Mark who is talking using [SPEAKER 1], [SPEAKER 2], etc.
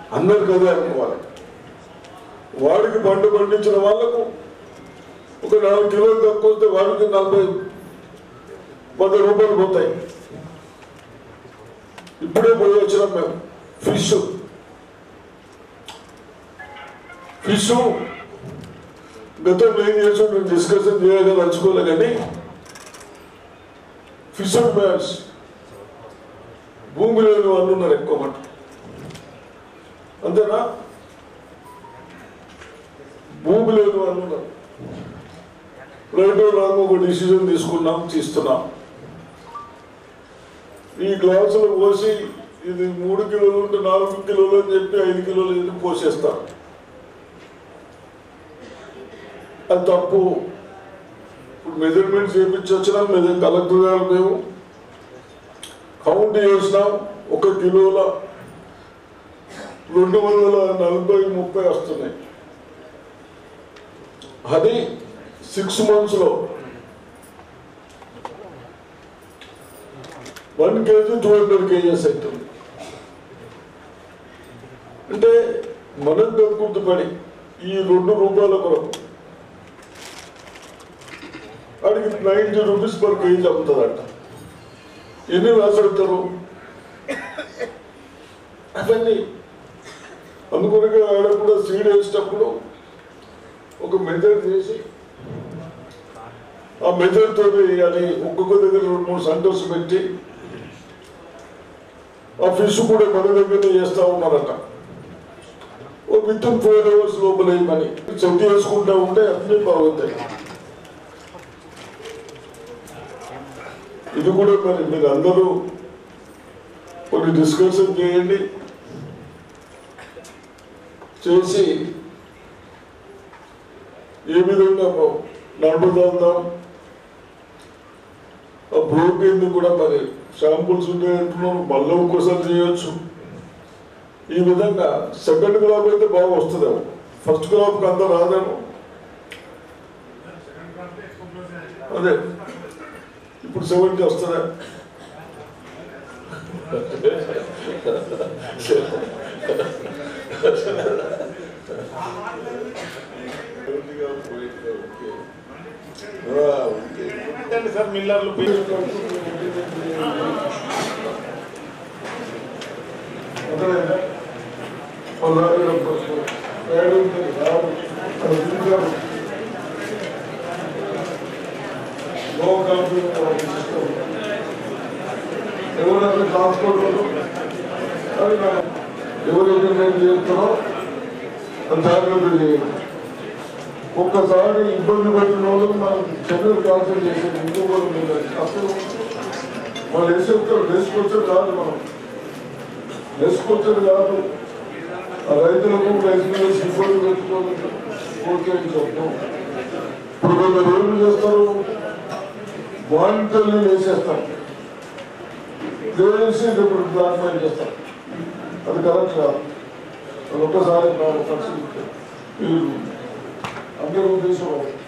[SPEAKER 1] అందరికి అదే అనుకోవాలి. వాడికి పంట పండించిన వాళ్ళకు ఒక 4 కిలోలు తక్కువ వస్తే వాడికి 40-50 రూపాయలు పోతాయి. ఇప్పుడే పోయి వచ్చినాం మేము. ఫిష్ గతంలో ఏం చేసాం నేను డిస్కషన్ చేయగా నచ్చుకోలే, కానీ ఫిష్ అండ్ మ్యాన్స్ భూమి లేని వాళ్ళు ఉన్నారు ఎక్కువ మాట. అంతేనా? భూమి లేని వాళ్ళు ఉన్నారు. రైతు రాము ఒక డిసిజన్ తీస్తున్నాం. ఈ గ్లాసులు పోసి ఇది 3 కిలోలు ఉంటే 4 కిలోలు అని చెప్పి 5 కిలోలు ఇది పోసేస్తాం. అది తప్పు. ఇప్పుడు మెజర్మెంట్స్ చేయించి వచ్చినాం. కలెక్టర్ గారు మేము కౌంట్ చేసినాం. 1 కిలోల 240-30 వస్తున్నాయి. అది 6 months లో 1 kg 200 kgs అవుతుంది. అంటే మనం గుర్తుపడి ఈ 2 రూపాయల కొరకు వాడికి 90 రూపీస్ పర్ కేజీ అమ్ముతుందంట. ఎన్ని రాసెడతారు అవన్నీ. అందుకొరకే ఆడ కూడా సీడ్ వేసేటప్పుడు ఒక మెథడ్ చేసి ఆ మెథడ్ తోటి అది ఒక్కొక్క దగ్గర 2-3 సెంటర్స్ పెట్టి ఆ ఫిష్ కూడా మన దగ్గరనే చేస్తూ ఉన్నారట. విత్ ఇన్ 4 hours లోపల మనీ చెక్ చేసుకుంటూ ఉంటే అన్నీ బాగుంటాయి. ఇది కూడా మరి మీరు అందరూ కొన్ని డిస్కషన్ చేయండి, చేసి ఏ విధంగా నడుపుదాం. ఆ ప్రోటీన్ కూడా మరి శాంపుల్స్ ఉంటాయంటున్నాం, మళ్ళీ ఒక్కోసారి చేయొచ్చు. ఈ విధంగా సెకండ్ క్రాప్ అయితే బాగా వస్తుందేమో, ఫస్ట్ క్రాప్కి అంతా రాదేమో. అదే ఇప్పుడు 70 వస్తుందా?
[SPEAKER 2] సార్ మిల్లర్లు
[SPEAKER 1] ఎవరైతే ట్రాన్స్పోర్ట్ ఎవరైతే నేను చేస్తారో అది జాగ్రత్త చేయాలి. ఒక్కసారి ఇబ్బంది పెట్టిన వాళ్ళు మనం చదువు క్యాన్సిల్ చేసేది ఇంకొకరు లేదు. అసలు వాళ్ళు వేసేస్తారు వేసుకొచ్చేది కాదు, మనం వేసుకొచ్చేది కాదు. ఆ రైతులకు రైతులు ఇబ్బంది పెట్టుకోవాలి చెప్తాం. ఇప్పుడు కొందరు ఏం చేస్తారు, వాలంటీర్లు వేసేస్తారు, వేసి ఇప్పుడు బ్లాక్మెయిల్ చేస్తారు. అది కరెక్ట్ కాదు. అది ఒక్కసారి పరిస్థితి అందరూ తీసుకోవాలి.